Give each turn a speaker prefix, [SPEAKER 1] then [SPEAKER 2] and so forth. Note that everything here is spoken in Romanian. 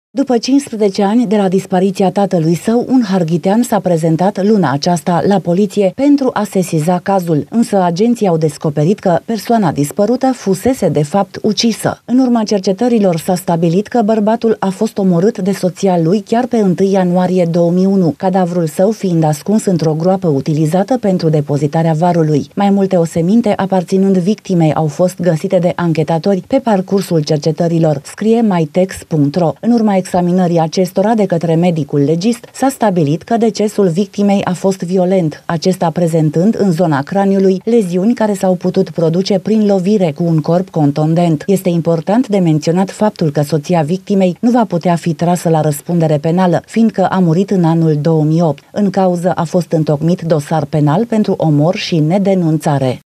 [SPEAKER 1] După 15 ani de la dispariția tatălui său, un harghitean s-a prezentat luna aceasta la poliție pentru a sesiza cazul, însă agenții au descoperit că persoana dispărută fusese de fapt ucisă. În urma cercetărilor s-a stabilit că bărbatul a fost omorât de soția lui chiar pe 1 ianuarie 2001, cadavrul său fiind ascuns într-o groapă utilizată pentru depozitarea varului. Mai multe oseminte aparținând victimei au fost găsite de anchetatori pe parcursul cercetărilor, scrie mytex.ro. În urma examinării acestora de către medicul legist, s-a stabilit că decesul victimei a fost violent, acesta prezentând în zona craniului leziuni care s-au putut produce prin lovire cu un corp contundent. Este important de menționat faptul că soția victimei nu va putea fi trasă la răspundere penală, fiindcă a murit în anul 2008. În cauză a fost întocmit dosar penal pentru omor și nedenunțare.